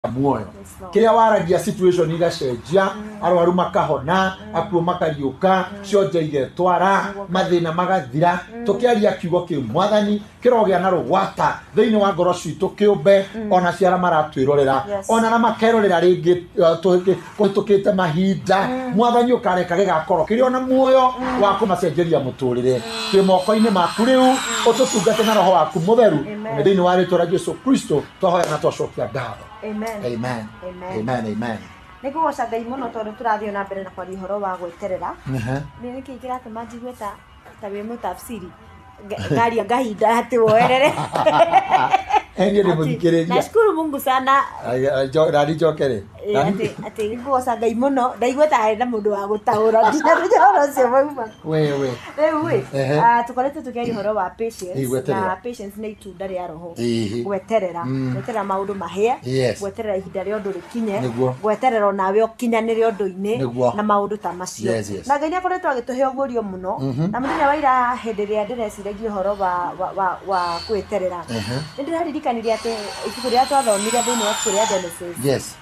muoyo kiria waragia situation igacenjia arwaru makahona akuo makariuka cionje igetwara mathina magathira tukiaria kiugo ki mwathani kirogea na rugwata thiini wa ngoro citu kiumbe ona ciara maratwirorera ona na makerorera ringi tukite mahinda mwathani ukareka gigakorwo kiri ona muoyo wa kumacenjeria muturire twi moko-ini maku riu ututungate na roho waku mutheru thiini wa ritwa Yesu Kristo twahoya na twacokia ngatho. Amen. Amen. Amen. Amen. Niko gocagai muno tondu turathio na mbere na kwari horo wa gweterera. Ni niki kiratuma njigue ta wi mutafsiri. Ngari ngahinda ati woerere. Eni ndi muthikiriria. Nashukuru Mungu sana. Radi jokere. Ati niko gocagai muno ndaigua ta hena mundu wa gutaura nginya rujoro cio mauma. Wewe. Ewe. Tukorete tukiari horo wa patience. Na patience ni itunda ria roho. Gweterera. Gweterera maundu mahie. Gweterera ihinda ria undu rikinye. Gweterera onawe ukinyanire undu-ini na maundu ta macio. Na Ngai akoretwo agituhe ugurio muno. Na muthenya wa ira hindi ria ndireciragia horo wa gweterera. Ndiraririkanire ati ibuku ria twathomire thiini wa ibuku ria Genesis. Yes.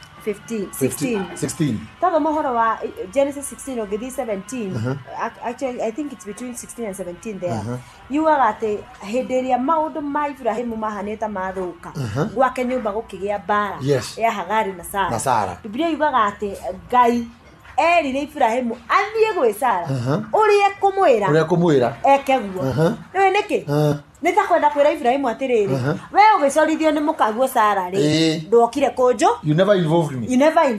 16. Taga mohoro wa Genesis 16 or 17. Actually, I think it's between 16 and 17 there. You are at a hederia maundu ma Ibrahimu mahaneta mathuka. Gwake nyumba gukigia bara. Ya Hagari na Sara. Biblia yugaga ati Ngai erire Ibrahimu athie gwi Sara. Uria kumwira. Ekeguo. Niwe niki? Nitakwenda kwira Ibrahimu atiriri. We ugicorithio ni mukaguo Sara ri. Ndokire kunjo. You never involved me.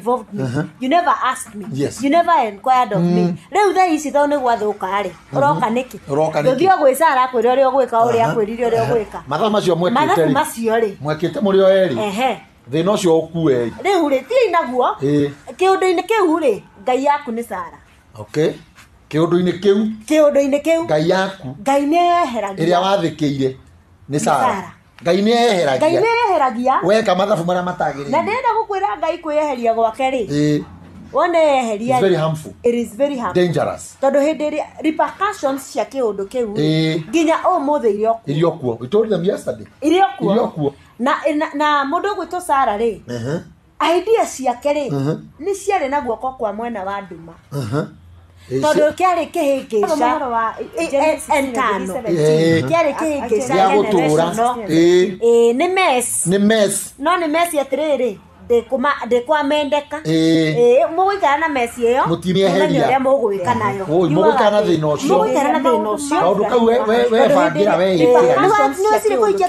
You never asked me. You never inquired of me. Riu tha ici tho ni gwathuka ri. Uroka niki? Nduthio gwi Sara akwira uria ugwika uria akwirire uria ugwika. Matha macio mwekite ri. Macio ri. Mwekite muri o eri. Thina ucio ukue. Riu ri ti inaguo. Kiundu-ini kiu ri Ngai yaku ni Sara. Okay. Kiundu-ini kiu Ngai yaku Ngai ni eheragia iria wathikiire ni Sara. Ngai ni eheragia weka mathabu maria matagirire na ndenda gukwira Ngai kweheria gwake ri wone eheria. It is very harmful. Dangerous. Tondu hindi repercussions cia kiundu kiu nginya umuthi irio kuo. We told them yesterday. Irio kuo na mundu gwitwo Sara ri idea ciake ri ni ciari na guoko kwa mwena wa nduma. Tondu kiari kihingisha entano kiari kihingisha ya gutura ni mess no ni mess atiriri ndikwamendeka mugwikara na mess iyo mutimieheria mugwika nayo mugwika na thina ucio tondu kau we bangira we ikira ciri kuikia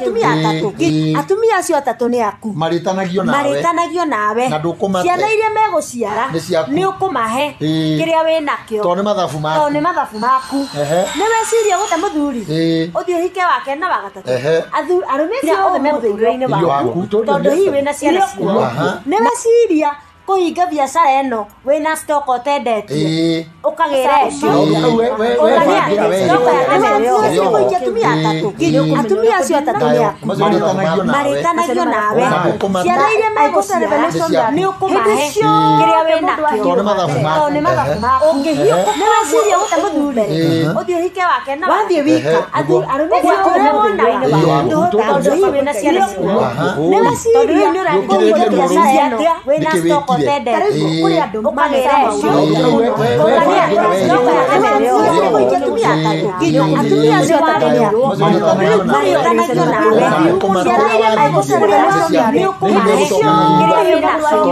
atumia acio atatu ni aku maritanagio nawe na ndukuma ciana iria meguciara ni ukumahe kiria we nakio tondu mathabu maku ni weciria gute muthuri uthio hike wake na wagatatu arume cio othe memuthuri-ini waku tondu hii wina ciana ciao ni weciria kuhinga biacara eno wina stock otendetie ukagira cio atumia acio atatu ni aku maritanagio nawe ciana iria meguciara ni ukumahe kiria we nakio tondu mathabu maku ni weciria gute muthuri uthio hike wake na wathie wika arume cio othe memuthuri-ini waku tondu hii wina ciana ciao ni weciria ni urakuhinga biacara eno wina stock otendete kuri andu ukagira cio atumia acio atatu ni aku maritanagio nawe ciana iria meguciara ni ukumahe kiria we nakio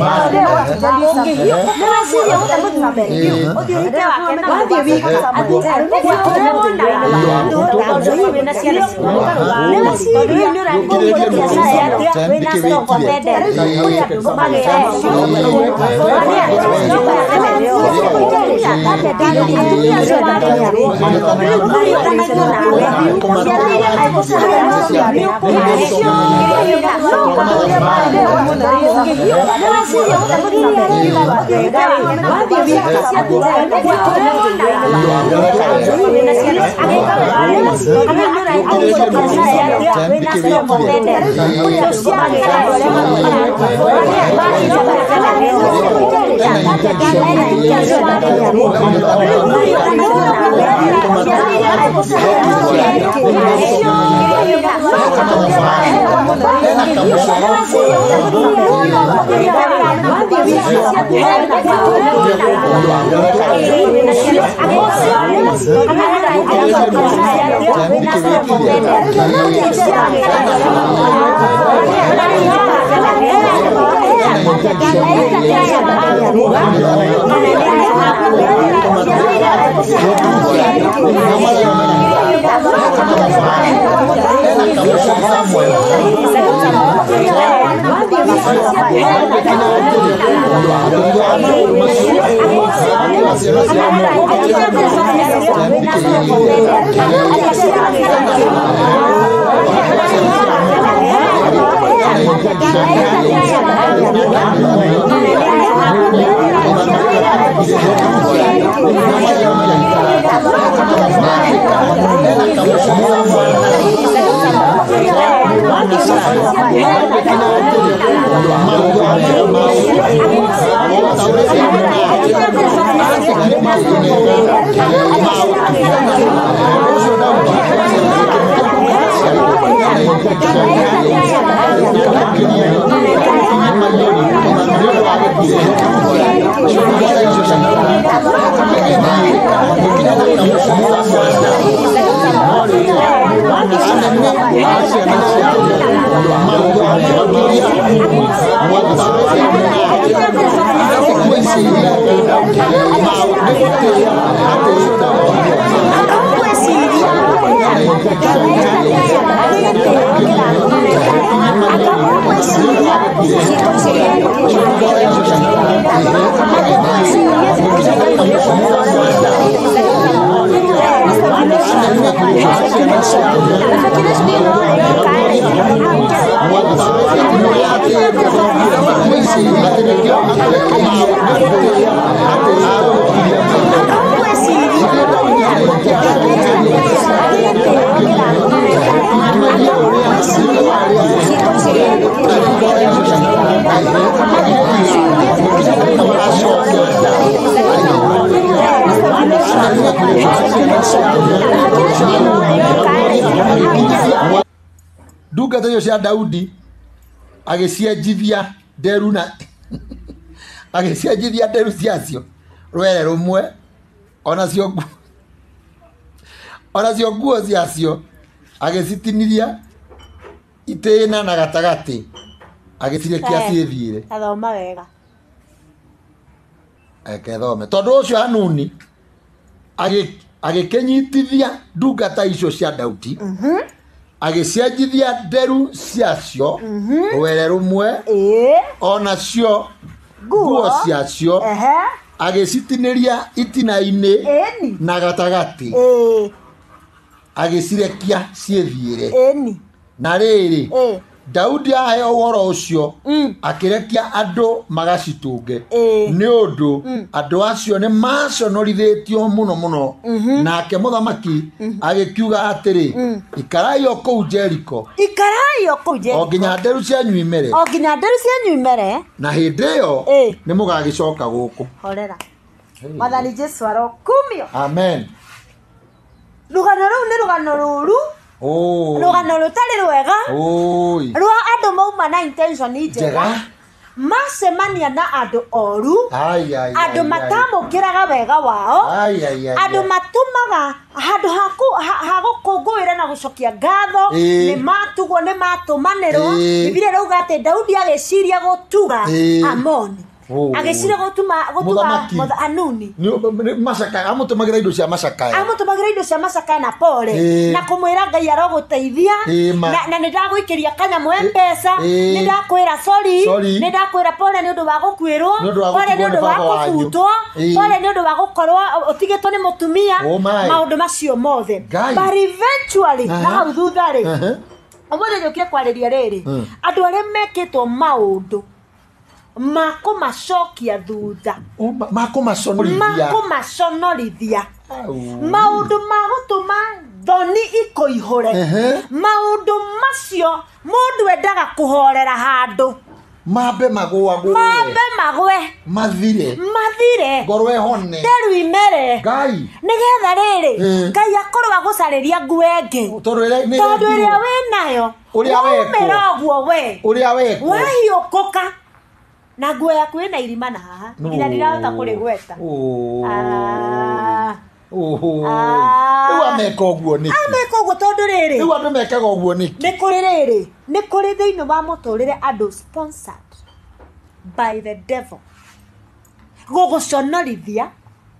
ni weciria gute muthuri uthio hike wake na wathie wika arume cio othe memuthuri-ini waku tondu hii wina ciana ciao ni weciria ni urakuhinga biacara eno wina stock otendete kuri andu ukagira cio Ena Ndungata icio cia Daudi agĩcienjithia nderu na agĩcienjithia nderu ciacio rwere rumwe onacio nguo ciacio agĩcitiniria itĩna na gatagati agĩcirekia ciĩthiire. Athoma wega. Thome tondũ ũcio Hanuni agĩkĩnyitithia ndungata icio cia Daudi agĩcienjithia nderu ciacio rwere rumwe onacio nguo ciacio agĩcitinĩria itina-inĩ na gatagati agĩcirekia ciĩthiĩre. Na rĩrĩ Daudi aheo ũhoro ũcio akĩrekia andũ magacitũnge nĩ ũndũ andũ acio nĩ maconorithĩtio mũno nake mũthamaki agĩkiuga atĩrĩ ikarai o kũu Jeriko o nginya nderu cianyu imere na hĩndĩ ĩyo nĩ mũgagĩcoka gũkũ. Horera Mwathani Jesu arokumio. Amen. Rũgano rũu nĩ rũgano rũru, rũgano rũtarĩ rwega rwa andũ mauma na intention njega macemania na andũ oru, andũ matamũkĩraga wega wao, andũ matumaga handũ ha gũkũngũĩra na gũcokia ngatho nĩ matugwo nĩ matũmanĩrwo. Bibilia rauga atĩ Daudi agĩciria gũtuga Amoni, agĩciria gũtuga Hanuni, amũtũmagĩra indo cia macakaya na pole na kũmwĩra Ngai arogũteithia na nĩndagũikĩria kanyamũ M-Pesa, nĩndakwĩra sorry, nĩndakwĩra pole nĩ ũndũ wa gũkuĩrwo, pole nĩ ũndũ wa kũbutwo, pole nĩ ũndũ wa gũkorwo ũtigĩtwo nĩ mũtumia, maũndũ macio mothe. But eventually na hau thutha-rĩ ũmũthĩ njũkire kwarĩria rĩrĩ andũ arĩa mekĩtwo maũndũ makũmacokia thutha, makũmaconorithia, maũndũ ma gũtũma thoni ikũihũre, maũndũ macio mũndũ endaga kũhorera handũ mambe magwe mathire ngoro ehone nderu imere nĩgetha rĩrĩ Ngai akorwo agũcarĩria nguo ĩngĩ tondũ ĩrĩa wĩnayo Uria weko. Umerogwo we. Uria weko. Wahiũkũka. Na nguo yaku ĩna irima na haha. Nginya ndirahota kũrĩgweta. Rĩu ameka ũguo nĩkĩ? Ameka ũguo tondũ rĩrĩ. Rĩu andũ mekaga ũguo nĩkĩ? Nĩ kũrĩ rĩrĩ. Nĩ kũrĩ thĩinĩ wa mũtũrĩre andũ sponsored by the devil. Gũgũconorithia.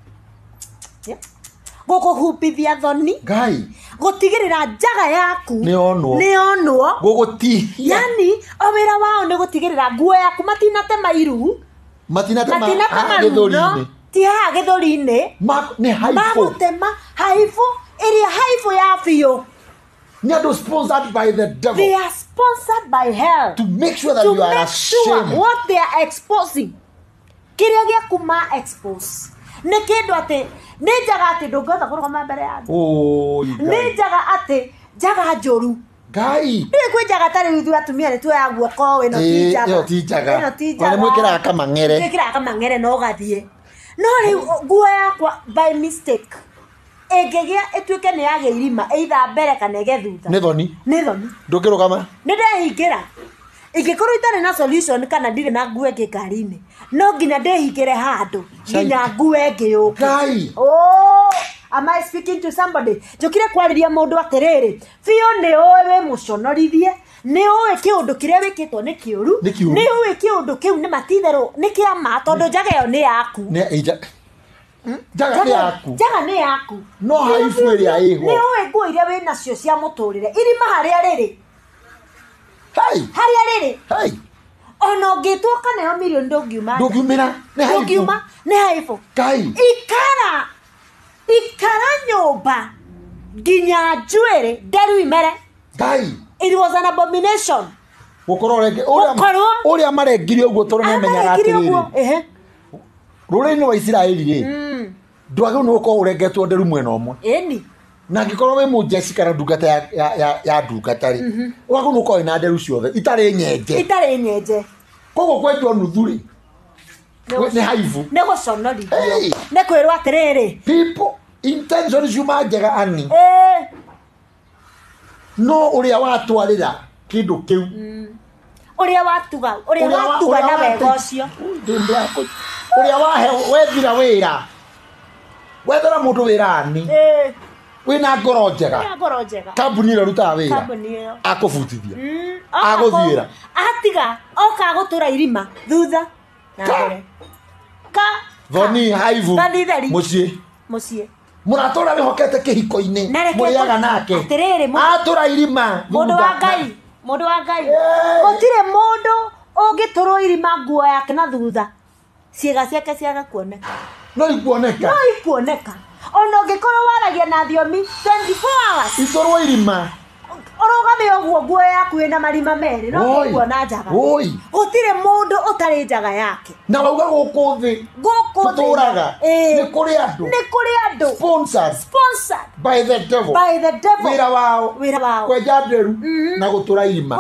Gũkũhumbithia thoni. Ngai. Gũtigĩrĩra njaga yaku nĩonwo. Gũgũtihia. Yani wĩra wao nĩ gũtigĩrĩra nguo yaku matinatema iru. Matinatema gĩthũri-inĩ. Ti haha gĩthũri-inĩ. Nĩ haifu. Magũtema haifu ĩrĩa haifu ya biũ. They are sponsored by the devil. They are sponsored by hell. To make sure that you are ashamed. What they are exposing. Kĩrĩa gĩaku ma expose. Nĩ kĩndũ atĩ nĩ njaga atĩ ndũngĩhota kũrũgama mbere ya andũ. Nĩ njaga atĩ njaga njũru. Ngai. Nĩ kwĩ njaga tarĩ ithuĩ atumia nĩ tuoya guoko ĩno ti njaga. Ĩyo ti njaga. Nĩ mwĩkĩraga kamang'ere. Mwĩkĩraga kamang'ere no gathiĩ. No rĩu nguo yakwa by mistake ĩngĩgĩa ĩtuĩke nĩ yagĩa irima either mbere kana ĩge thutha. Nĩ thoni. Nĩ thoni. Ndũngĩrũgama. Nĩ ndehingĩra. Ingĩkorwo itarĩ na solution kana ndirĩ na nguo ĩngĩ ngari-inĩ. No nginya ndĩhingĩre handũ. Nginya nguo ĩngĩ yũke. Ngai. Am I speaking to somebody? Njũkire kwarĩria mũndũ atĩrĩrĩ. Biũ nĩ ũĩ wĩ mũconorithie. Nĩ ũĩ kĩũndũ kĩrĩa wĩkĩtwo nĩ kĩũru. Nĩ ũĩ kĩũndũ kĩu nĩ matitherũ nĩ kĩa ma tondũ njaga ĩyo nĩ yaku. Njaga nĩ yaku. Njaga nĩ yaku. No haifu ĩrĩa ĩho. Nĩ ũĩ nguo iria wĩ nacio cia mũtũrĩre. Irima harĩa rĩrĩ. Harĩa rĩrĩ. Ona ũngĩtwo kaneo milioni ndũngiuma. Ndũngiumĩra. Ndũngiuma. Nĩ haifu. Ngai. Ikara nyũmba nginya njuĩrĩ nderu imere. Ngai. It was an abomination. Gũkorwo ũrĩa marengire ũguo tondũ nĩmenyaga atĩrĩrĩ. Rũrĩrĩ-inĩ wa Isiraeli rĩ. Ndwagĩrĩirwo nĩ gũkorwo ũrengetwo nderu mwena ũmwe. Ĩni. Na angĩkorwo wĩ mũjeci kana ndungata ya ndungata rĩ. Ũgagĩrĩirwo nĩ gũkorwo na nderu ciothe itarĩ nyenje. Itarĩ nyenje. Koguo kwenjwo nuthu rĩ. Nĩ haifu. Nĩ gũconorithio. Nĩ kwĩrwo atĩrĩrĩ. People intention ciuma njega ani. No ũrĩa watwarĩra kĩndũ kĩu. Ũrĩa watuga na wega ũcio. Ũrĩa wahe wethira wĩra. Wethera mũndũ wĩra ani. Wĩna ngoro njega. Kambuni ĩrĩa rutaga wĩra. Akũbutithia. Agũthiĩra. Atiga oka gũtũra irima thutha. Thoni haifu. Mũciĩ. Mũratũra wĩhokete kĩhiko-inĩ. Mũrĩaga nake. Atũra irima. Mũndũ wa Ngai. Gũtirĩ mũndũ ũngĩtũrwo irima nguo yake na thutha. Ciĩga ciake ciaga kuoneka. No ikuoneka. Ona ũngĩkorwo waragia na thiomi 24 hours. Itũrwo irima. Ũrũgame ũguo nguo yaku ĩna marima merĩ no ũkuona njaga. Gũtirĩ mũndũ ũtarĩ njaga yake. Na wauga gũkũ thĩ. Tũtũraga. Nĩ kũrĩ andũ. Sponsored by the devil. Wĩra wao. Kwenja nderu na gũtũra irima.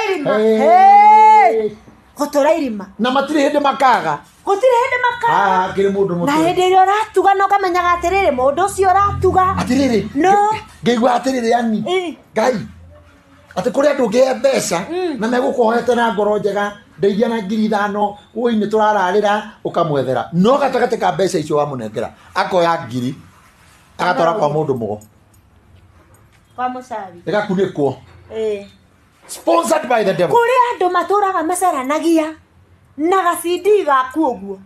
Gũtũra irima. Na matirĩ hĩndĩ makaga. Kĩrĩ mũndũ mũtũrĩre. Na hĩndĩ ĩrĩa ũratuga no kamenyaga atĩrĩrĩ mũndũ ũcio ũratuga. Atĩrĩrĩ. No. Ngĩigua atĩrĩrĩ yani. Ngai. Atĩ kũrĩ andũ ngĩhe mbeca na megũkũhoete na ngoro njega ndeithia na 5,000 ũi nĩ tũrararĩra ũkamwethera. No gatagatĩ ka mbeca icio wamũnengera akoya 1,000 agatwara kwa mũndũ mũgo. Kwa mũcabi. Ĩgakunĩkwo. Sponsored by the devil. Kũrĩ andũ matũraga macaranagia. Na gacindi gaku ũguo.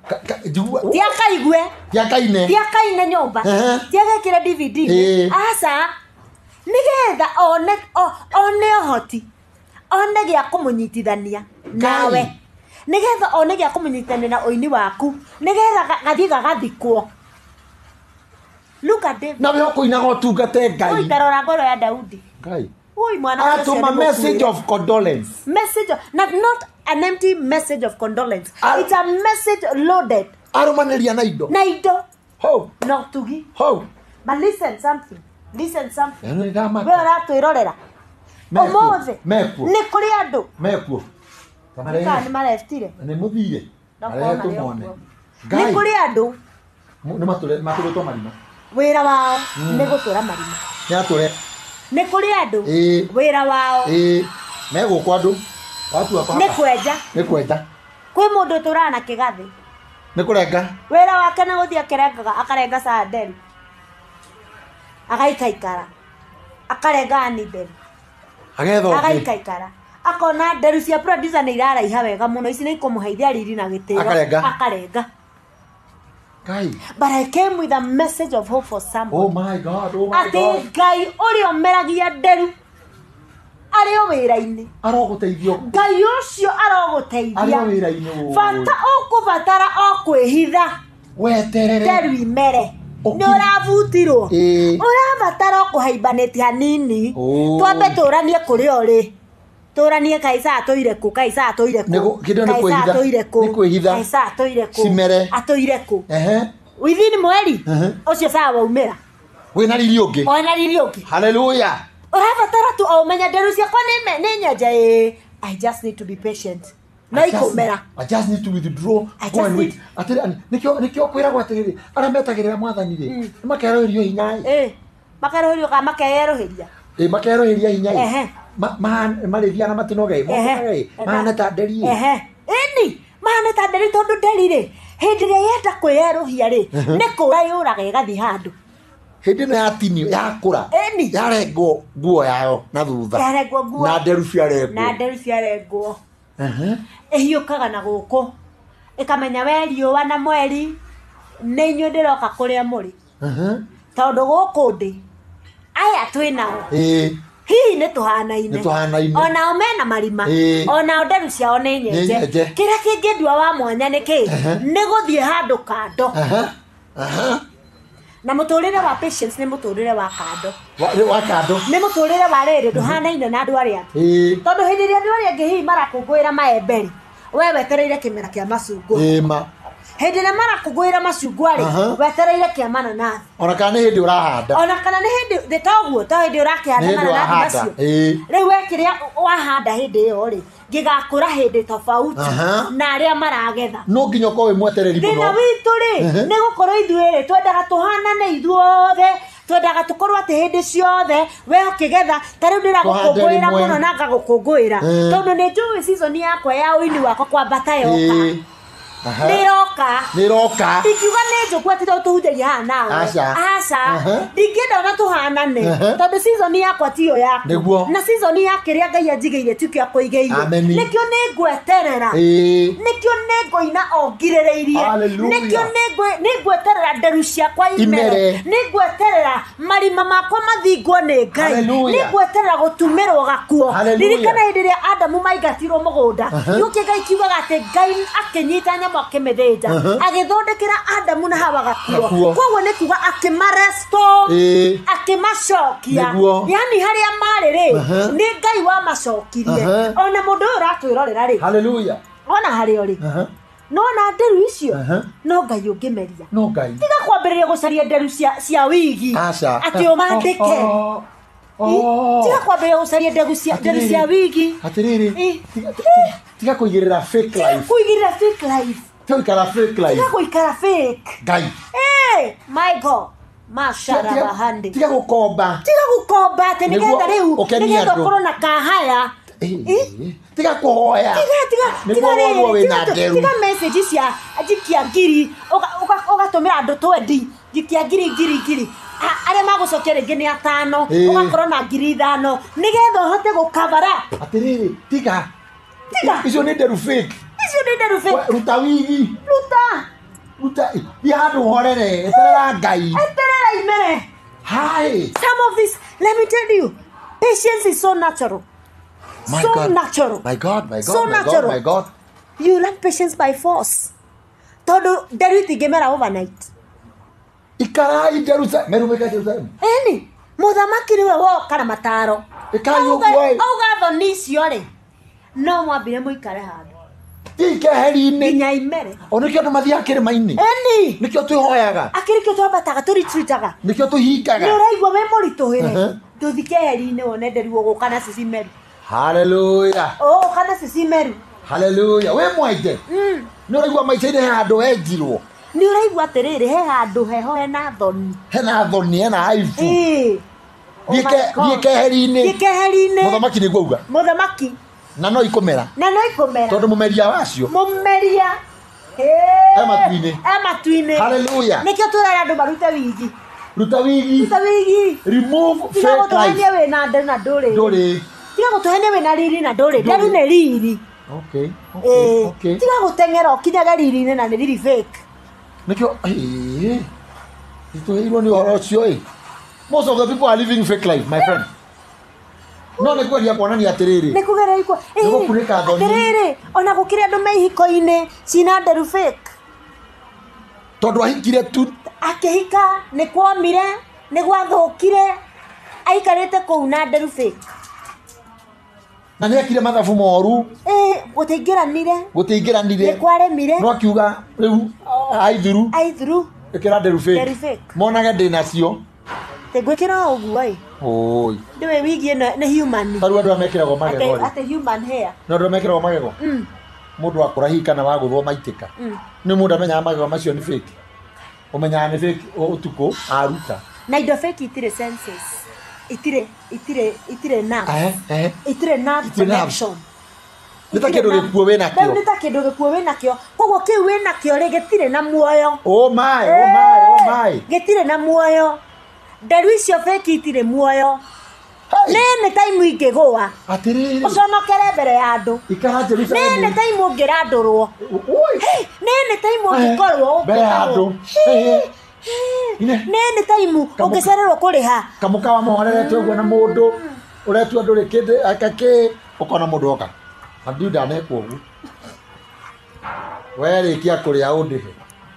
Tiakaine nyũmba. Tiagekĩra DVD. Aca. Nĩgetha one ũhoti. One gĩa kũmũnyitithania nawe. Nĩgetha one gĩa kũmũnyitithania na ũini waku. Nĩgetha gathiĩ gagathikwo. Look at David. Na wĩho kũinaga ũtungate Ngai. Ui tarora ngoro ya Daudi. Ngai. Ui mwana. Atũma message of condolence. Not an empty message of condolence. It's a message loaded. Arũmanĩria na indo. How? No tugi. How? But listen something. Wewe ũratwĩrorera. Ũmũthĩ. Nĩ kũrĩ andũ. Mekuo. Nĩ mareftire. Nĩ mũthire. Nĩ kũrĩ andũ. Nĩ matũrĩtwo marima. Wĩra wao nĩ gũtũra marima. Nĩ kũrĩ andũ. Wĩra wao Mego kwadu. Watu wa nä kwenja Nĩ kwenja. kwä må ndå tå rana kä gathä Nĩ kũrenga. wä ra wake nä gå thiä akerengaga akarenga sanderi agaikaikara akarenga ani nderu Agetha ũngĩ. agaikaikara akona nderu cia producer nä iraraiha wega må no ici nä ikå må heithia riri na gä tä akarenga. Ngai. But I came with a message of hope for someone. Oh my God. Oh my Ati God. Ngai ũrĩa ũmeragia nderu arĩ o wĩra-inĩ. Arogũteithio. Ngai ũcio arogũteithia. Arĩ o wĩra-inĩ. Bata ũkũbatara o kwĩhitha. Weterere. Nderu imere. Nĩ ũrabutirwo. Ũrabatara o kũhaimbanĩtie hanini. Twambe tũranie kũrĩa ũrĩ. Tũranie Kaica atũire kũ, Kaica atũire kũ. Kaica atũire kũ. Nĩ kwĩhitha. Kaica atũire kũ. Cimere. Atũire kũ. Within mweri. Ũcio sawa waumĩra. Wĩna riri ũngĩ. Ona riri ũngĩ. Hallelujah. Ũrabatara tu o ũmenya nderu ciakwa nĩ nyenja I just need to be patient. No ikumera. I just need to withdraw. Go and wait. Atĩrĩ nĩkĩo kwĩragwo atĩrĩrĩ arĩa metagĩrĩra mwathani rĩ makerũhĩrio hinya makerũhĩrio kana makerũhĩria makerũhĩria hinya marĩthia na matinoge mahana ta nderi ĩni mahana ta nderi tondũ nderi rĩ hĩndĩ ĩrĩa yenda kwĩerũhia rĩ nĩ kũra yũraga ĩgathiĩ handũ hĩndĩ ĩno yatinio yakũra yarengwo nguo yayo na thutha na nderu ciarengwo ĩhiũkaga na gũkũ ĩkamenya we riũa na mweri nĩ inyuĩ ndĩroka kũrĩa mũrĩ tondũ gũkũ ndĩ aya twĩnao hihi nĩ tũhanaine onao mena marima onao nderu ciao nĩ nyenje kĩrĩa kĩngĩndua wa mwanya nĩ kĩ nĩ gũthiĩ handũ kando na mũtũrĩre wa patience nĩ mũtũrĩre wa kando nĩ mũtũrĩre wa rĩrĩ ndũhanaine na andũ arĩa tondũ hĩndĩ ĩrĩa andũ arĩa angĩ hihi marakũngũĩra maemberi we wetereire kĩmera kĩa macungwa hĩndĩ ĩrĩa marakũngũĩra macungwa rĩ wetereire kĩa mananathi ona kana nĩ hĩndĩ ũrahanda ona kana nĩ hĩndĩ toguo to hĩndĩ ũrakĩhanda mananathi macio rĩu we kĩrĩa wahanda hĩndĩ ĩyo rĩ gĩgakũra hĩndĩ tofauti na arĩa maragetha no nginya ũkorwo wĩ mwetereri mũno thĩna witũ rĩ nĩ gũkorwo ithuĩ rĩ twendaga tũhanane ithuothe twendaga tũkorwo atĩ hĩndĩ ciothe we ũkĩgetha ta rĩu ndĩragũkũngũĩra mũno na ngagũkũngũĩra tondũ nĩ njũĩ season yakwa ya ũini wakwa kwambata yoka nĩroka ingiuga nĩ njũku atĩ to tũhunjagia haha nawe aca ndingĩenda ona tũhanane tondũ season yakwa tiyo yaku na season ya kĩrĩa Ngai anjigĩire ti kĩa kũigĩire nĩkĩo nĩ ngweterera nĩkĩo nĩ ngũina o ngirĩrĩirie nĩkĩo nĩ ngweterera nderu ciakwa imere nĩ ngweterera marima makwa mathingwo nĩ Ngai nĩ ngweterera gũtumĩrwo gakuo ririkana hĩndĩ ĩrĩa Adamu maingatirwo mũgũnda nĩũkĩ Ngai kiugaga atĩ Ngai akĩnyita nyamũ akĩmĩthĩnja agĩthondekera Adamu na Hawa gakuo koguo nĩ kuga akĩmaresto akĩmacokia yani harĩa marĩ rĩ nĩ Ngai wamacokirie ona mũndũ ũyũ ũratwĩrorera rĩ haleluya ona harĩa ũrĩ nona nderu icio no Ngai ũngĩmeria tiga kwambĩrĩria gũcaria nderu cia wigi atĩ ũmandĩke tiga kwambĩrĩria gũcaria nderu cia wigi atĩrĩrĩ tiga kũigĩrĩra fake life tiga gũikara fake Ngai my God mashara bahande tiga gũkomba atĩ nĩgetha rĩu nĩgetha ũkorwo na kahaya tiga kũhoya tiga message cia jikia ngiri ũgatũmĩra andũ 20 jikia ngiri arĩa magũcokia rĩngĩ nĩ 5 ũgakorwo na 5,000 nĩgetha ũhote gũkavara atĩrĩrĩ tiga icio nĩ nderu fake ruta wigi ruta thiĩ handũ horere eterera Ngai imere some of this let me tell you patience is so natural. My God. You learn patience by force. Todo nderu itingĩmera overnight. Ikarai Jerusalem. Merumĩka Jerusalem. Eni, mũthamaki nĩwe woka na mataro. Auga thoni icio rĩ. No mwambire mũikare handũ. Ikeheri-inĩ. Nginya imere. O nĩkĩo andũ mathiaga kĩrĩma-inĩ. Eni. Nĩkĩo twĩhoyaga. Akĩrĩkĩo twambataga tũritũitaga. Nĩkĩo tũhingaga. Nĩ ũraigua wĩ mũritũhĩre. Tũthi keheri-inĩ wone nderu ũgũka na cicimeru. Hallelujah. Kana cicimeru. Hallelujah. We mwaite. Nĩ ũraigua maica-inĩ he handũ wenjirwo. Nĩ ũraigua atĩrĩrĩ he handũ heho hena thoni. Hena thoni hena aibu. Thiĩ keheri-inĩ. Mũthamaki nĩguo auga. Mũthamaki. Na no ikomera. Tondũ mũmeria wacio. Mũmeria. Matu-inĩ. Hallelujah. Nĩkĩo tũrera andũ marute wigi. Ruta wigi. Remove fake life. Tiga gũtũhenia wĩna nderu na ndũrĩ. Tiga gũtũhenia wĩna riri na ndũrĩ. Nderu nĩ riri. Okay. Tiga gũteng'era ũkinyaga riri-inĩ na nĩ riri fake. Nĩkĩo itũheirwo nĩ ũhoro ũcio. Most of the people are living fake life, my friend. No nĩ kweria kuonania atĩrĩrĩ. Nĩ kũgeria ikwa. Nĩgũkunĩka thoni. Atĩrĩrĩ, ona gũkĩrĩ andũ me ihiko-inĩ cina nderu fake. Tondũ ahikire tu. Akĩhika nĩ kwomire, nĩ gwathũkire, aikarĩte kũu na nderu fake. Na nĩ ekire mathabu moru. Gũteingĩranire. Nĩ kwaremire. No akiuga rĩu aithuru. Ĩkĩra nderu fake. Monage ndĩ nacio. Tegwĩkĩra ũguo ndĩwe wigi ĩno nĩ human. Tarũ andũ amekĩragwo magego. Atĩ human hair. No andũ amekĩragwo magego. Mũndũ akũra hihi kana wagũthwo maitĩka. Nĩ mũndũ amenyaga magego macio nĩ fake. Ũmenyaga nĩ fake ũtukũ aruta. Na indo fake itirĩ senses. Itirĩ nerve. Itirĩ nerve connection. Nĩ ta kĩndũ gĩkuo wĩnakĩo. Nĩ ta kĩndũ gĩkuo wĩnakĩo. Koguo kĩu wĩnakĩo rĩ gĩtirĩ na muoyo. Oh my. Gĩtirĩ na muoyo. Nderu icio fake itirĩ muoyo. Nene time ingĩgũa. Atĩrĩrĩ. Ũconokere mbere ya andũ. Ikara Jerusalem. Nene time ũngĩrandũrwo. Nene time ũngĩkorwo mbere ya andũ. Nene time ũngĩcererwo kũrĩha. Kamũka wa mohorerete ũguo na mũndũ ũretua ndũrĩ kĩndũ akakĩ ũkona mũndũ oka. Andu ndanekwo ũguo. We rĩkia kũrĩa ũndĩhe.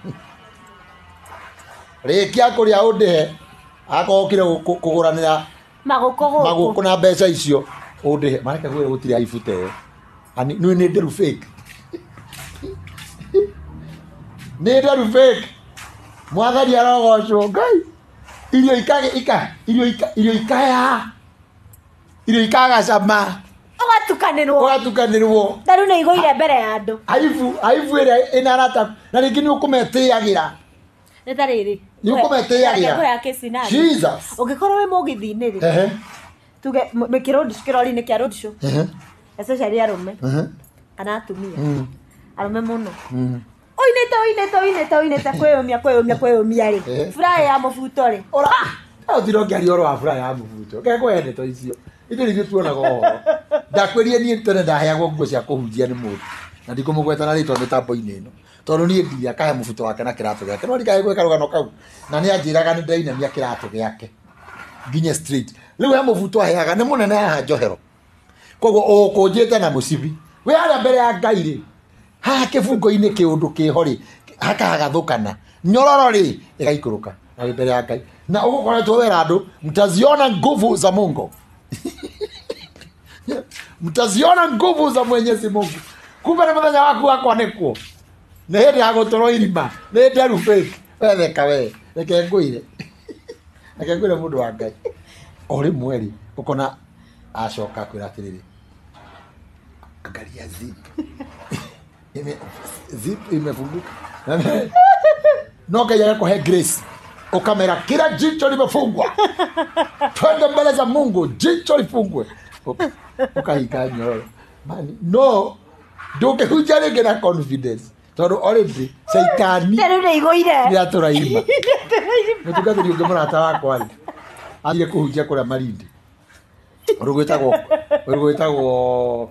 Rĩkia kũrĩa ũndĩhe. Akokire kũgũranĩra magũkũ na mbeca icio ũndĩhe. Mareke gwĩre gũtirĩ aibuta ĩyo. Ani nĩ nderu fake. Nĩ nderu fake. Mwathani arogocwo Ngai. Irio ikagacama. Ũgatukanĩrwo. Nderu nĩ igũire mbere ya andũ. Aibu ĩrĩa ĩna arata na rĩngĩ nĩ ũkũmetĩagĩra. Nĩ ta rĩrĩ. Nĩ ũkũmetĩagĩra. Jesus. Ũngĩkorwo wĩ mũgĩthi-inĩ rĩ. Tuge kĩrori-inĩ kĩa road show. Especially arũme. Kana atumia. Arũme mũno. Oinete kwĩyũmia rĩ. Furaha ya mũbuto rĩ. Ũtirongĩaria ũhoro wa furaha ya mũbuto. Kekũhe ndeto icio. Ithuĩ nĩthuĩ tuonaga ũhoro. Ndakwĩrire niĩ tene ndaheagwo nguo cia kũhunjia nĩ mũndũ. Na ndikũmũgweta na rĩtwa mĩtambo-inĩ ĩno. Tondũ niĩ ndia akahe mũbuto wake na kĩratũ gĩake. No ndikahe gwĩka rũgano kau. Na nĩ anjĩraga nĩ ndainamia kĩratũ gĩake. Nginye street. Rĩu he mũbuto aheaga nĩ mũnene haha Njohero. Koguo ũkũnjĩte na mũcibi. We harĩa mbere ya Ngai rĩ. Haha kĩbungo-inĩ kĩũndũ kĩho rĩ. Hakagathũkana. Nyororo rĩ ĩgaikũrũka. Na mbere ya Ngai. Na ũgũkoretwo wera andũ mtaziona nguvu za Mungu. Mtaziona nguvu za Mwenyezi Mungu. Kumbe nĩ mũthenya waku wa kwanĩkwo. Nĩ hĩndĩ ya gũtũrwo irima. Nĩ nderu fake. Wetheka we. Reke ngũire. Reke ngũire mũndũ wa Ngai. O rĩmwe rĩ ũkona acoka kwĩra atĩrĩrĩ. Angalia zip imefunguka. No Ngai agakuhe grace. Ukamera kila jicho limefungwa. Twende mbele za Mungu, jicho lifungwe. Ukahika nyororo. Man, no. Ndũngĩhunjia rĩngĩ na confidence. Tondũ already Saitani nĩ atũraima. Mũtungatĩri ũngĩ mũrata wakwa rĩ. Athire kũhunjia kũrĩa Malindi. Rũgwĩtagwo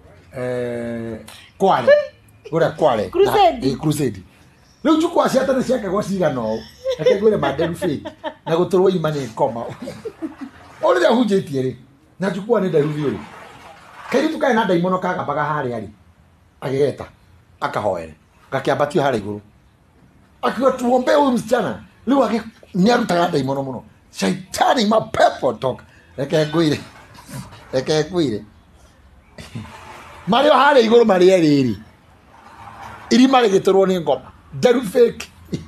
Kwale. Kũrĩa Kwale. Crusade. Rĩu njukwa cia tene ciakagwo cigana ũũ. Reke ngwĩre manderu fake. Na gũtũrwo ima nĩ ngoma. Ũrĩa ahunjĩtie rĩ. Na njukwa nĩ nderu biũ rĩ. Kairitu kaĩ na ndaimono kagambaga harĩa rĩ. Agĩgeta. Akahoere. Gakĩambatio harĩa igũrũ. Akiuga tuombee huyu msichana. Rĩu nĩarutaga ndaimono mũno. Shaitani mapepo toka. Reke ngwĩre. Marĩ o harĩa igũrũ marĩ erĩ. Irima rĩgĩtũrwo nĩ ngoma. Nderu fake.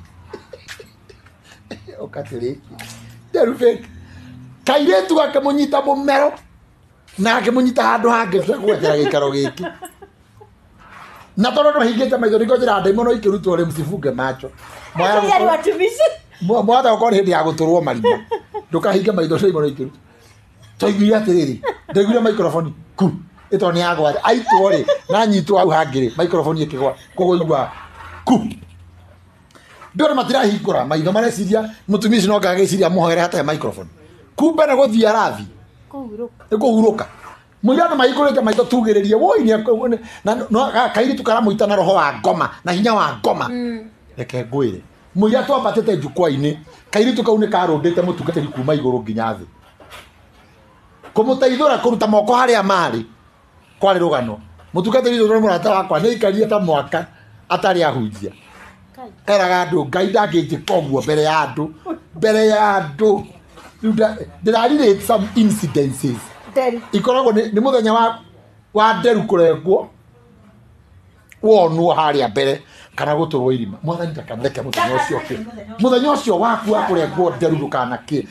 Okatiriki. Nderu fake. Kairĩtu akĩmũnyita mũmero. Na akĩmũnyita handũ hangĩ gwetera gĩikaro gĩkĩ. Na tondũ ndũhingĩte maitho nĩkĩo njĩra ndaimono ikĩrutwo rĩ msifunge macho. Mwatha gũkorwo hĩndĩ ya gũtũrwo marima. Ndũkahinge maitho ndaimono ikĩrutwo. toiguire atiriri ndaiguire microphone ku ito ni agwa aitwo ri na nyitwo au hangiri microphone ikigwa kuguigwa ku ndore matira hingura maitho mareciria mutumisi no ngagiciria muhoere hata microphone kumbe na guthia rathi kuhuruka muyana maigurite maitho tugiririe woi ni na kairi tukara muita na roho wa ngoma na hinya wa ngoma reke ngwire muya twambatete njukwa-ini kairi tukaune karundite mutungatiri kuma iguru nginya thi kumuteithura kuruta moko haria mari kwari rugano mutungatiri ndo murata wakwa ni ikarie ta mwaka atari ahunjia karaga andu ngai ndangĩnjĩka ũguo mbere ya andũ ndĩrarire some incidences ikoragwo nĩ mũthenya wa nderu kũrengwo wonwo harĩa mbere kana gũtũrwo irima mwathani ndakaneke mũthenya ũcio waku wa kũrengwo nderu ndũkanakĩ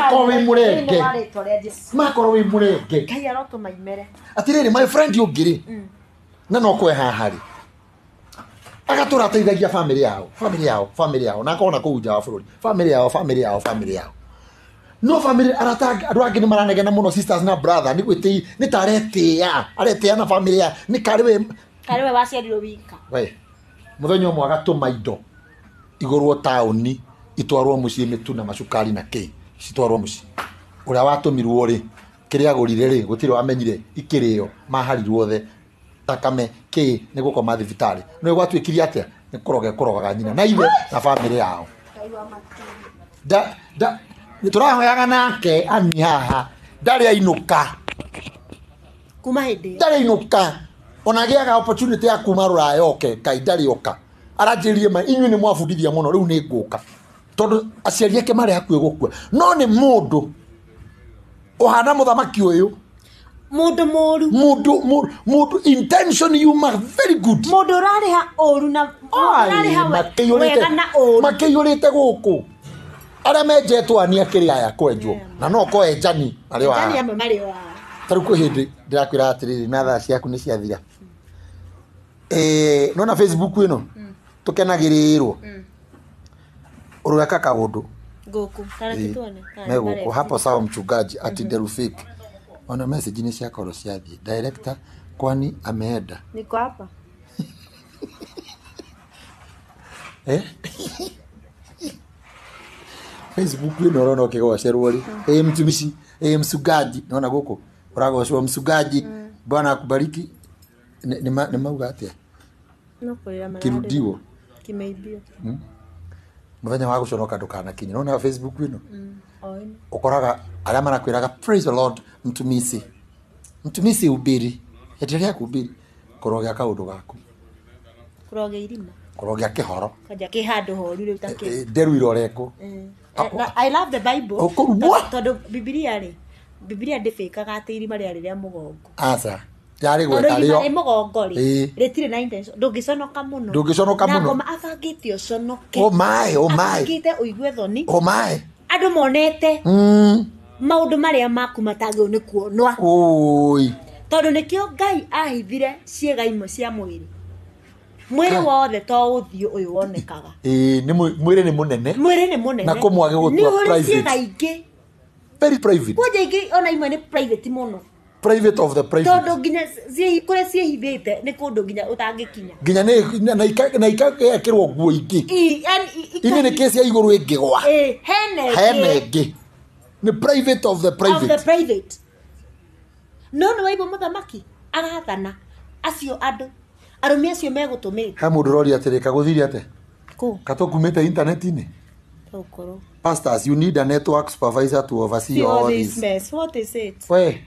makorwo wĩ mũrenge atĩrĩrĩ my friend ũngĩrĩ na no kwe hahari agatura ateithagia family yao na akona kuja wa bururi family yao no family arata andu angi ni maranegena muno sisters na brother ni gwiti ni aretea na family ya ni kariwe waciarirwo wika we muthenya umwe agatuma indo igurwo tauni itwarwo mucii mitu na macukari na ki citwarwo mucii uria watumirwo ri kiria gurire ri gutire wamenyire ikirio maharirwo the takame ki ni gukoma thibitari no gwatwikirie atia ni kurogaga nyina na ithe na family yao ni turahoyaga nake ani haha ndari ainuka kuma hindi ndari ainuka onagiaga opportunity ya kuma rura yoke kai ndari oka aranjirie ma inyu ni mwafundithia muno riu ni nguka tondu aciari ake mari hakue gukua no ni mundu ohana muthamaki uyu mundu intention you are very good mundu rariha oru na rariha wega na oru makiyurite guku ara mejetwo ani akiri aya kwenjwo na no ko enjani ari wa enjani amwe mari wa taruko hindi ndirakwira atiriri na thaa ciaku ni ciathira no na Facebook ino tukenagirirwo urweka kagundu guku kana kitone me guku hapo sawa mchungaji ati Derufik ona message ni cia koro ciathie director kwani ameenda niko hapa Facebook ino rono kigocerwo ri mtumishi msugaji naona guku uragocwo msugaji bwana akubariki ni mauga atia no kwira mara kirudiwo kimeibio muthenya wa guconoka ndukana kinyi naona Facebook ino ukoraga aria marakwiraga praise the Lord mtumisi ubiri endelea kuhubiri kurogea kaundu gaku kurogea irima kurogea kihoro kaja kihandu horu riu take nderu iroreko I love the Bible tondu Biblia ndifikaga ati irima ria mugongo asa yari gwetario ri mugongo ri ritire na intention ndungiconoka muno na ngoma abangite uconoke o mai abangite uigue thoni o mai andu monete maundu maria maku matagio ni kuonwa oi tondu nikio Ngai ahithire ciega imwe cia mwiri mwiri wothe to uthio uyu wonekaga ni mwiri ni munene na kumwage gutwa private ciega ingi very private kuja ingi ona imwe ni private muno private of the private tondu nginya kure ciehithite ni kundu nginya utangikinya nginya na ikakirwo nguo ingi ini ni kesi ya iguru ingigwa hene ingi ni private of the private no waibo muthamaki agathana acio andu arumi acio megutumite ha mundu rori atirika guthiri ate ku katokumite internet-ini ukoro pastors you need a network supervisor to oversee all this mess. What is it we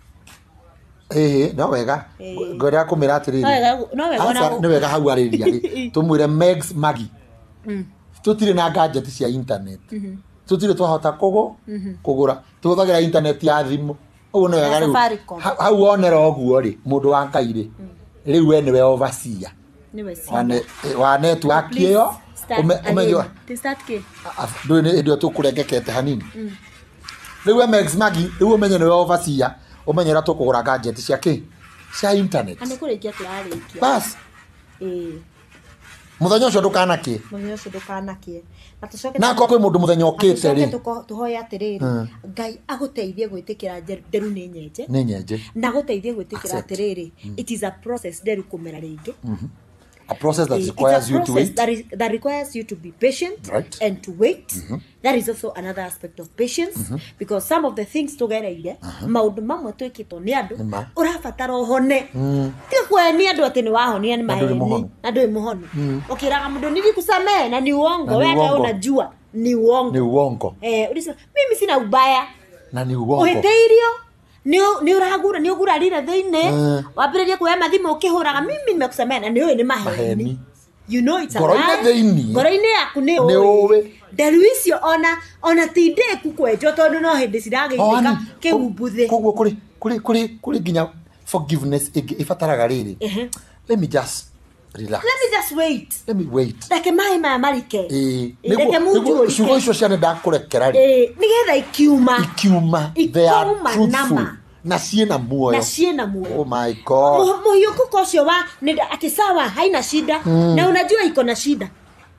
no wega ngoria kumira atiriri no wega ni wega hau ariria ri tumwire Megs Magi tutire na gadget cia internet tutire twahota kugura tuhuthagira internet ya thimu uguo ni wega riu hau onera oguo ri mundu wa Ngai ri riu we ni we overseer wa network iyo umejua ndio tukurengekete hanini riu Megs Magi riu umenye ni we overseer umenyera tukugura gadget cia internet ani kurikia turarikia bas muthenya ucio ndukanaki muthenya ucio ndukanakie na tucoke na ko kwi mundu muthenya okite ri tuhoye atiriri Ngai aguteithie gwitikira nderu ni nyenje na guteithie gwitikira atiriri it is a process nderu kumera ringi a process that requires you to wait that requires you to be patient, right, and to wait. That is also another aspect of patience, because some of the things together maundu mamwe twikitwo ni andu urabatara uhone tikwe ni andu ati ni wahonia ni maheni na ndui muhoni ukiraga mundu nilikusamea na ni uongo wewe unajua ni uongo ulisema mimi sina ubaya na ni uongo uhiteirio ni uragura rira theine wabireria kuya mathimo ukihuraga mimi nimekusamea na ni wewe ni maheni. You know it's a lie. Goroine yaku ni owe. Nderu icio ona tinde kukwenjo tondu no hindi ciragithika kiumbuthe. Koguo kuri ginya forgiveness ifataraga riri. Let me just relax. Let me just wait. Let me wait. Like mai marike. Like mundu shugo icio ciana ndakurekera ri. Nigetha ikiuma. They are truthful. Na ciena muoyo. Oh my God. Moyo kuko cio wa ati sawa haina shida na unajua iko na shida.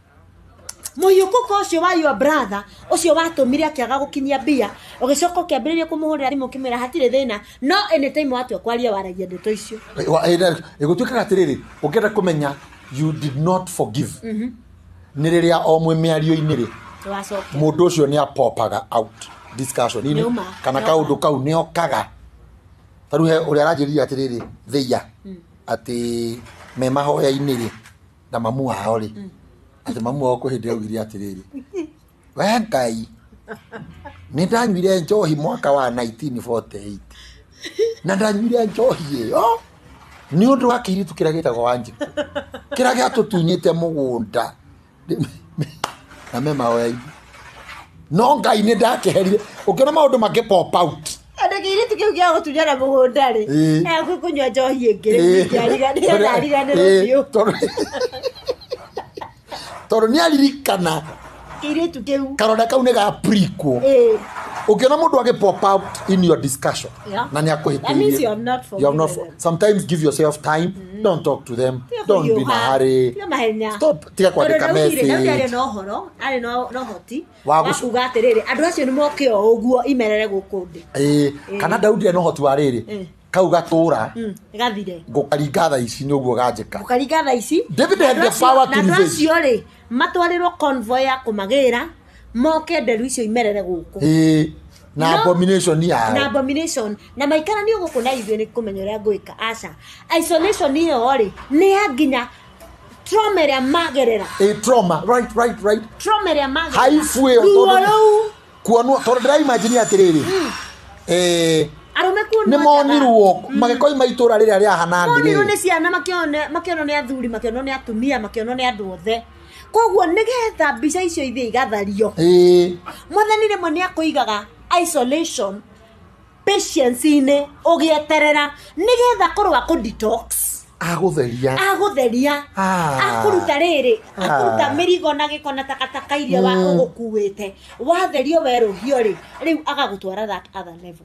Moyo kuko cio wa your brother ucio watumire akiaga gukinyia bia ugicoka kiambiriria kumuhurira thimu kimira hatire thina no anytime watu akwaria waragia ndeto icio. Igutwikaga atiriri ukienda kumenya you did not forgive. Ni riria o mwe miario-ini ri mundu ucio ni apopaga out discussion ini kana kaundu kau ni okaga taru he uri arajiriria atiriri theia ati me mahoya iniri na mamu wao ri ati mamu wao kuhindi augiria atiriri we Ngai ni ndanyuire njohi mwaka wa 1948 na ndanyuire njohi iyo ni undu wa kiritu kira gitagwo wanji kira giatutunyite mugunda na me mahoya no Ngai ni ndakeherire ukiona maundu make pop out adagiri tukiugia gutunyara mugunda ri na kunywa njohi ingire ndariganira toro ni alirikana iritu kiu karoda kau ne ga priko ukiona mundu age pop out in your discussion na ni akuhitiria you have not sometimes give yourself time don't talk to them don't be in a hurry stop tia kwandika message no horo ari no hoti wakuga atiriri andu acio ni mokio uguo imerere gukundi kana Daudi no hoti wa riri kau gatura gathire ngukaringa tha ici ni uguo ganjika ngukaringa tha ici David had the power to revenge acio ri matwarirwo convoy ya kumagira moke nderu icio imerere guku na abomination ya na abomination na maikara ni uguku na ithio ni kumenya ria gwika aca isolation iyo ri ni aginya trauma ya magerera trauma right trauma ya magerera haifue kuonwo tondu ndira imagine atiriri arume kuno ni monirwo magikoi maitura riria ria hanani ri monirwo ni ciana makiono ni athuri makiono ni atumia makiono ni andu othe koguo nigetha mbica icio ithie igathario mwathani rimwe ni akuigaga isolation patience ine ugieterera nigetha korwa ku detox agutheria akuruta riri akuruta mirigo na gikona takataka iria wa ugukuite watherio weruhio ri riu agagutwara that other level.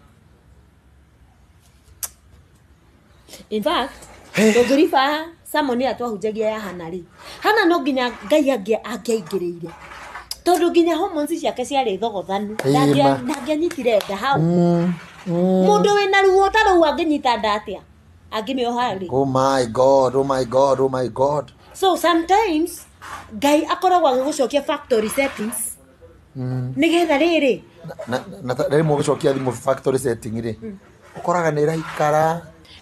In fact tugirifa samoni atwahunjagia ya hanari hana no nginya Ngai angiaingirire tondu nginya hormones ciake ciari thogothanu ndangianyitire nda hau mundu wina ruo taru anginyita nda atia angimioha ri oh my god so sometimes Ngai akoragwo agigucokia factory settings nigetha riri na rimo gucokia thimu factory setting ri ukoraga ni raikara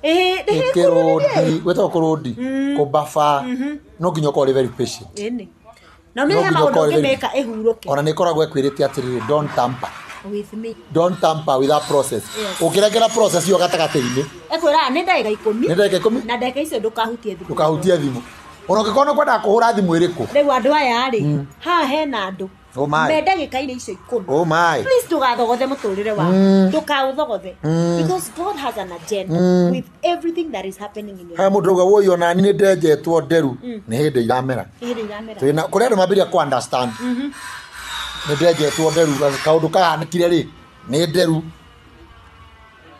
weta kurudi kubafa no nginya ko very patient na mimi hama undu kimeka ehuruke ona ni koragwo ekwirite atiriri don't tamper with that process ukiregera process yo gatagateini ekwira ni ndagika 10 na ndagika icio ndukahutie thimu ona ukikona kwenda kuhura thimu iriku riu andu aya ri ha hena andu me ndagika ine icio 10 please tugathogothe muturire wa tukauthogote because God has an agenda with everything that is happening in your life. Mundu uga woyo na ni ndejetwo nderu ni hindi iramera twina kuri andu mabiria ku understand ni ndejetwo nderu kaundu kahanikire ri ni nderu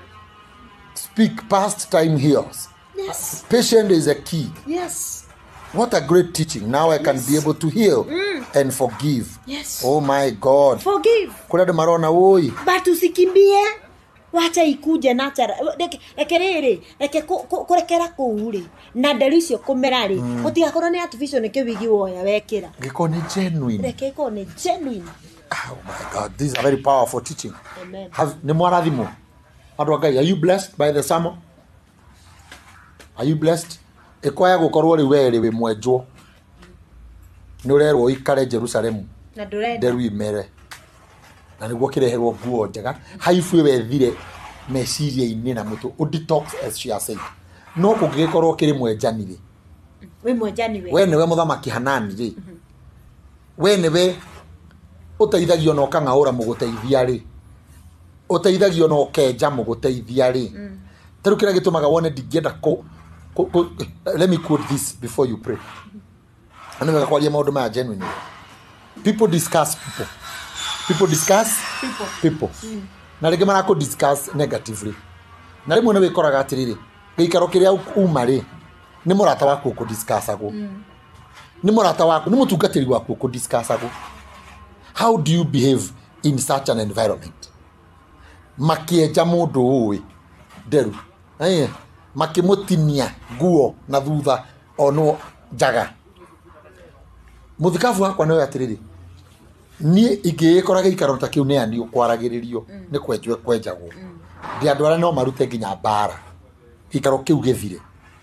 speak past time heals. Patient is a key. Yes. What a great teaching. Now I can be able to heal and forgive. Yes. Oh my God. Forgive. Kuna ndo marona woi. But usikimbie. Wacha ikuje natural. Rekerere, kurekera kuuri. Na ndericio kumerari. Utigakorwo ni artificial nike wigi woya wekira. Giko ni genuine. Rekeko ni genuine. Oh my God, this is a very powerful teaching. Amen. Ni mwarathimo. Are you blessed by the sermon? Are you blessed? Ekoya gukorwo ri weri we mwenjwo. Ni urerwo ikare Jerusalem. Na ndurenda. Nderu imere. Na niguo kireherwo nguo njega. Haifu wethire meciria-ini na mutu o detox as she has said. No kugikorwo kiri mwenjani ri. We mwenjani we. We niwe muthamaki Hanani ri. We niwe uteithagio no kangaura muguteithia ri. Uteithagio no kenja muguteithia ri. Taru kira gitumaga wone ndingienda let me quote this before you pray. Ana wega kwaria maundu ma genuine. People discuss people. People discuss people. Na rĩngĩ marako discuss negatively. Na rĩmwe nĩ wĩkoraga atĩrĩrĩ, gĩikaro kĩrĩa uma rĩ, nĩ mũrata waku ũkũ discuss ago. Nĩ mũrata waku, nĩ mũtungatĩri waku ũkũ discuss ago. How do you behave in such an environment? Makĩenja mũndũ ũĩ nderu. Makĩmũtinia nguo na thutha ono njaga. Muthikabu wakwa nĩ atĩrĩrĩ, niĩ ingĩkora gĩikaro ta kĩu nĩ ani ũkwaragĩrĩrio nĩ kwenjwo kwenjagwo. Ndi andũ arĩa no marute nginya mbara gĩikaro kĩu gĩthire.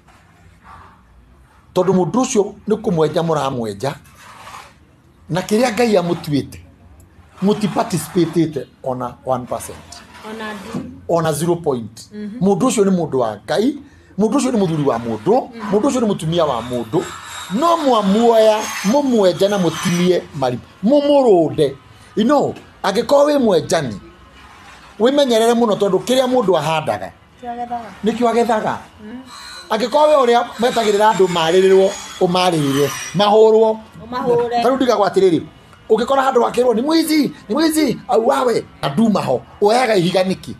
Tondũ mũndũ ũcio nĩ kũmwenja mũramwenja na kĩrĩa Ngai amũtuĩte mũtiparticipate ona 1%. Ona 0 point. Mũndũ ũcio nĩ mũndũ wa Ngai, mũndũ ũcio nĩ mũthuri wa mũndũ, mũndũ ũcio nĩ mũtumia wa mũndũ. No mwamuoya mumwenja na mutilie mari mumurunde. You know, angĩkorwo wĩ mwenjani wimenyerere muno tondu kiria mundu ahandaga nikio agethaga. Angĩkorwo wĩ ũrĩa metagĩrĩra andũ marĩrĩrwo ũmarĩrĩre mahũrwo taru ndigagwo atĩrĩrĩ, ũngĩkora handũ wakĩrwo nĩ mwizi au wawe anduma ho oyaga ihiga niki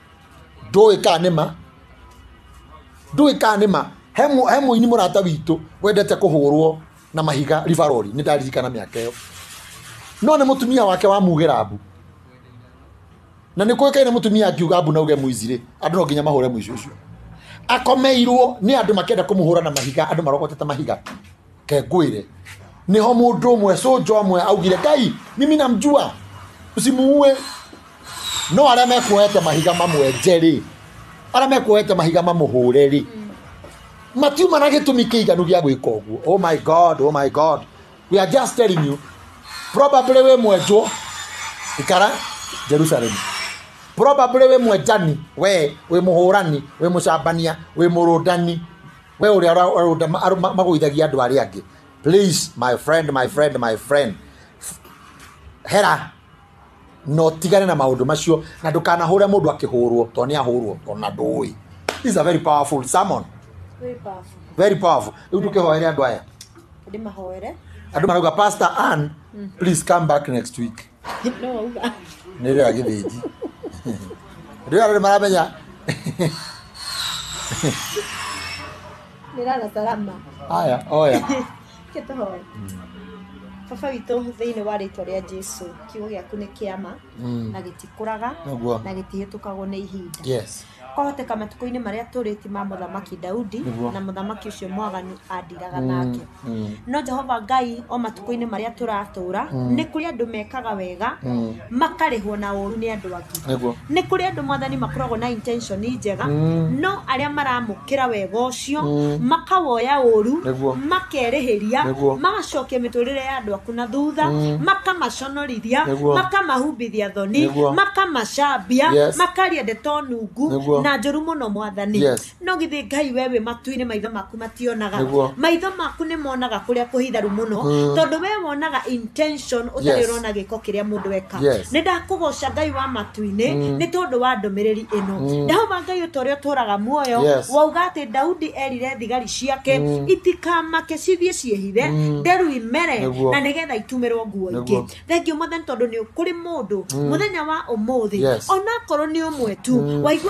ndũĩ kanĩma hemu ini murata witu wendete kuhurwo na mahiga rivarori ni ndaririkana miaka iyo. No ne mutumia wake wa mugira mbu na ni kuikaine mutumia akiuga mbu na uge muizire andu no nginya mahure muici ucio akomeirwo ni andu makenda kumuhura na mahiga andu marokotete mahiga ke ngwire ni ho mundu umwe sojo amwe augire Ngai mimi namjua usimuue. No aria mekuete mahiga mamwenjeri aria mekuete mahiga mamuhureri Matthew managitumi kĩiganu gĩa gwĩka ũguo. Oh my God, we are just telling you, probably we mwenjwo ikara Jerusalem, probably we mwenjani, we muhurani, we mucambania, we murundani, we ũrĩa magũithagia andũ arĩa angĩ. Please my friend, hera no tigane na maũndũ macio na ndũkanahũre mũndũ akĩhũrwo to nĩ ahũrwo to na ndũĩ. This is a very powerful sermon. Very powerful. Utukehoere andu aya. Ndi mahoere. Andu marauga Pastor Ann, please come back next week. No uga. Nire agithiji. Ndio arĩ maramenya. Nira na salama. Aya, oya. Ketohoe. Baba witũ thĩinĩ wa rĩĩtwa rĩa Jesũ, kiugo gĩaku nĩ kĩama na gĩtikũraga na gĩtihĩtũkagwo nĩ ihinda. Yes. Kwahoteka matukũ-inĩ marĩa tũrĩti ma mũthamaki Daudi na mũthamaki ũcio mwaganu andiraga nake. No Jehova Ngai o matukũ-inĩ marĩa tũratũra nĩ kũrĩ andũ mekaga wega makarĩhwo na ũru nĩ andũ angĩ. Nĩ kũrĩ andũ mwathani makoragwo na intention njega no arĩa maramũkĩra wega ũcio makawoya ũru makerĩhĩria magacokia mĩtũrĩre ya andũ aku na thutha makamaconorithia makamahumbithia thoni makamacambia makaria ndeto nungu na njũru mũno mwathani. No githĩ Ngai wewe matu-inĩ maitho maku mationaga, maitho maku nĩ monaga kũrĩa kũhitharu mũno tondũ we wonaga intention ũtarĩ ũrona gĩko kĩrĩa mũndũ eka. Nĩ ndakũgoca Ngai wa matu-inĩ nĩ tondũ wa ndũmĩrĩri ĩno. Ndahoma Ngai ũtorĩa ũtũraga muoyo wauga atĩ Daudi erire thigari ciake itikamake cithiĩ ciĩhithe nderu imere na nĩgetha itumĩrwo nguo ingĩ. Thengio mwathani tondũ nĩ kũrĩ mũndũ mũthenya wa ũmũthĩ onakorwo nĩ ũmwe tu waigua ndũmĩrĩri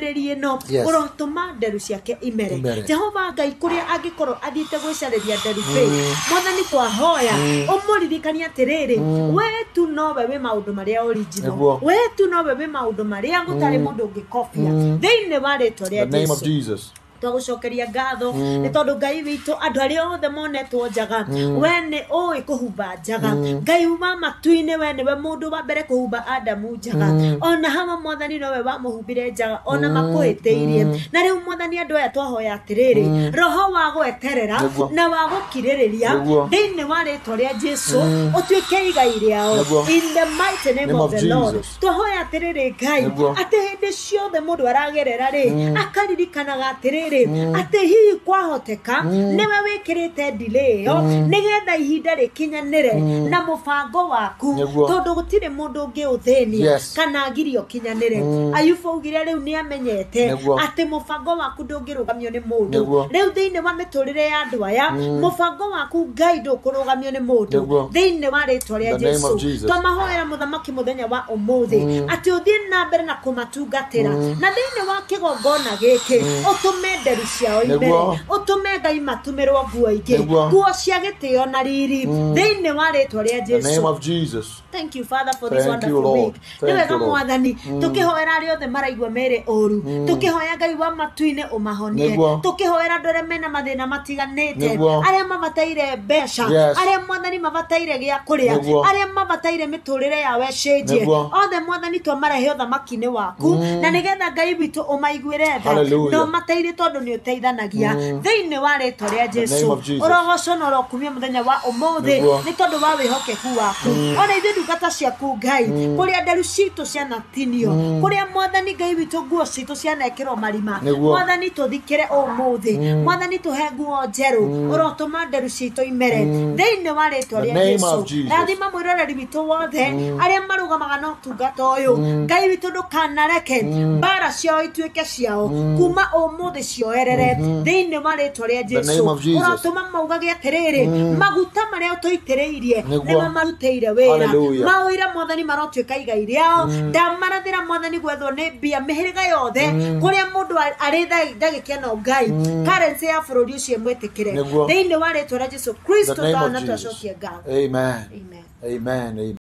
ndũmĩrĩri ĩno ũrotũma nderu ciake imere Jehova Ngai kũrĩa angĩkorwo athiĩte gwĩcarĩria nderu Mwathani twahoya ũmũririkanie atĩrĩrĩ we tu nowe wĩ maũndũ marĩa original we tu nowe wĩ maũndũ marĩa gũtarĩ mũndũ ũngĩkobia thĩinĩ wa rĩtwa rĩa Jesũ twagucokeria ngatho nĩ tondũ Ngai witũ andũ arĩa othe monetwo njaga we nĩ ũĩ kũhumba njaga Ngai uma matu-inĩ we nĩwe mũndũ wa mbere kũhumba Adamu njaga ona Hawa Mwathani nowe wamũhumbire njaga ona makũhĩtĩirie na rĩu Mwathani andũ aya twahoya atĩrĩrĩ roho wa gweterera na wa gũkirĩrĩria thĩinĩ wa rĩtwa rĩa Jesũ ũtuĩke igai rĩao in the mighty name of the Lord twahoya atĩrĩrĩ Ngai atĩ hĩndĩ ciothe mũndũ aragerera akaririkanaga atĩrĩrĩ ati hihi kwahoteka niwe wikirite delay yo nigetha ihinda rikinyanire na mubango waku tondu gutire mundu ungi uthenia kana ngirio kinyanire Ayubu ugire riu ni amenyete ati mubango waku ndungirugamio ni mundu riu thiini wa miturire ya andu aya mubango waku Ngai ndukurugamio ni mundu thiini wa ritwa ria Jesu twamahoera muthamaki muthenya wa umuthi ati uthie na mbere na kumatungatira na thiini wa kigongona giki utume nderu ciao imbere utume Ngai matumirwo nguo ingi nguo cia gitio na riri thiini wa ritwa ria Jesu thank you Father for this wonderful week niwega Mwathani tukihoera ari othe maraigwa mere oru tukihoya Ngai wa matu-ini umahonie tukihoera andu aria mena mathina matiganite aria mabataire mbeca aria Mwathani mabataire gia kuria aria mabataire miturire ya wecenjie othe Mwathani twamarehe uthamaki-ini waku na nigetha Ngai witu umaiguire tha no mataire tondu ni uteithanagia thiini wa ritwa ria Jesu urogocwo na urokumia muthenya wa umuthi ni tondu wa wihokeku waku ona ithuĩ ndungata ciaku Ngai kuria nderu citu cianatinio kuria Mwathani Ngai witu nguo citu cianekirwo marima Mwathani tuthikire umuthi Mwathani tuhe nguo njeru urotuma nderu citu imere thiini wa ritwa ria Jesu rathima mwiroreri witu wothe aria marugamaga na utungata uyu Ngai witu ndukanareke mbara ciao ituĩke ciao kuma umuthi cioerere thiini wa ritwa ria Jesu urotuma maugage atiriri maguta maria utoitĩrĩirie nĩmo marutĩire wĩra mawĩra Mwathani marotuĩka igai rĩao ndamarathĩra Mwathani gwethwo nĩ mbia mĩhĩrĩga yothe kũrĩa mũndũ arĩ ndagĩkĩana Ngai currency ya bũrũri ũcio mwĩtĩkĩre thĩinĩ wa rĩtwa rĩa Jesu Kristo twana twacokia ngatho amen